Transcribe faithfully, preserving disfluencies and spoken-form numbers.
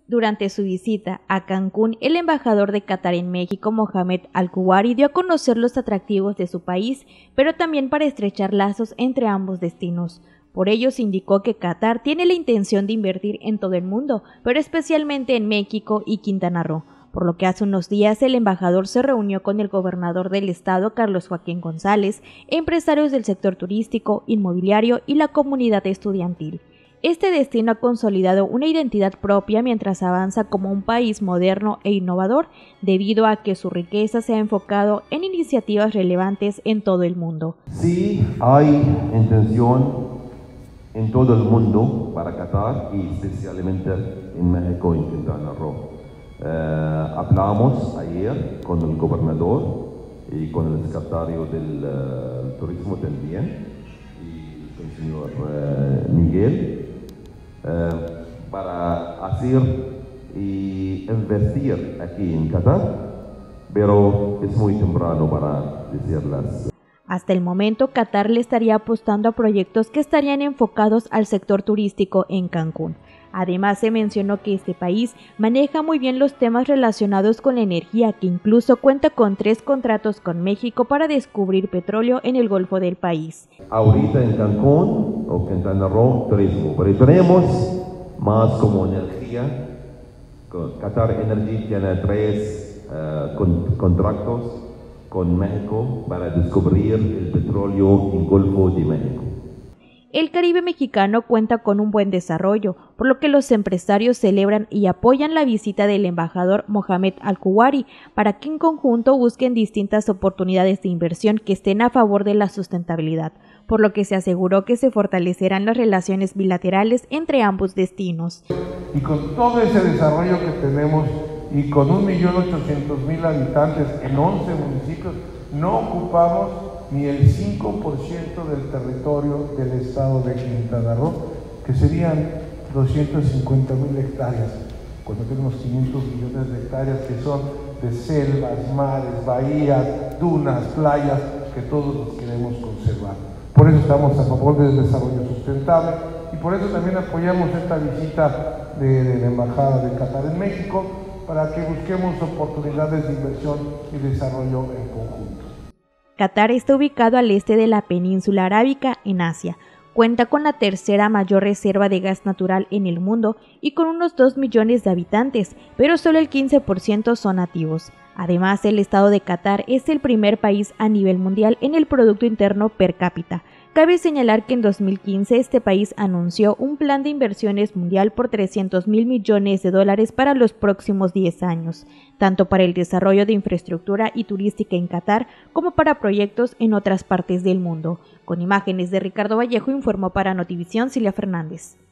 Durante su visita a Cancún, el embajador de Qatar en México, Mohamed Al-Kuwari, dio a conocer los atractivos de su país, pero también para estrechar lazos entre ambos destinos. Por ello, se indicó que Qatar tiene la intención de invertir en todo el mundo, pero especialmente en México y Quintana Roo, por lo que hace unos días el embajador se reunió con el gobernador del estado, Carlos Joaquín González, empresarios del sector turístico, inmobiliario y la comunidad estudiantil. Este destino ha consolidado una identidad propia mientras avanza como un país moderno e innovador, debido a que su riqueza se ha enfocado en iniciativas relevantes en todo el mundo. Sí, hay intención en todo el mundo para Qatar y especialmente en México y en Quintana Roo. Eh, hablamos ayer con el gobernador y con el secretario del uh, turismo también, y con el señor uh, Miguel, uh, para hacer y invertir aquí en Qatar, pero es muy temprano para decirlas. Hasta el momento, Qatar le estaría apostando a proyectos que estarían enfocados al sector turístico en Cancún. Además, se mencionó que este país maneja muy bien los temas relacionados con la energía, que incluso cuenta con tres contratos con México para descubrir petróleo en el Golfo del país. Ahorita en Cancún o Quintana Roo, turismo, pero tenemos más como energía. Qatar Energy tiene tres uh, con, contratos con México para descubrir el petróleo en el Golfo de México. El Caribe mexicano cuenta con un buen desarrollo, por lo que los empresarios celebran y apoyan la visita del embajador Mohamed Al-Kuwari para que en conjunto busquen distintas oportunidades de inversión que estén a favor de la sustentabilidad, por lo que se aseguró que se fortalecerán las relaciones bilaterales entre ambos destinos. Y con todo ese desarrollo que tenemos y con un millón ochocientos mil habitantes en once municipios, no ocupamos ni el cinco por ciento del territorio del estado de Quintana Roo, que serían doscientas cincuenta mil hectáreas, cuando tenemos quinientos millones de hectáreas que son de selvas, mares, bahías, dunas, playas, que todos los queremos conservar. Por eso estamos a favor del desarrollo sustentable y por eso también apoyamos esta visita de, de la Embajada de Qatar en México, para que busquemos oportunidades de inversión y desarrollo en conjunto. Qatar está ubicado al este de la península arábica, en Asia. Cuenta con la tercera mayor reserva de gas natural en el mundo y con unos dos millones de habitantes, pero solo el quince por ciento son nativos. Además, el estado de Qatar es el primer país a nivel mundial en el Producto Interno per cápita. Cabe señalar que en dos mil quince este país anunció un plan de inversiones mundial por trescientos mil millones de dólares para los próximos diez años, tanto para el desarrollo de infraestructura y turística en Qatar como para proyectos en otras partes del mundo. Con imágenes de Ricardo Vallejo, informó para Notivisión Cilia Fernández.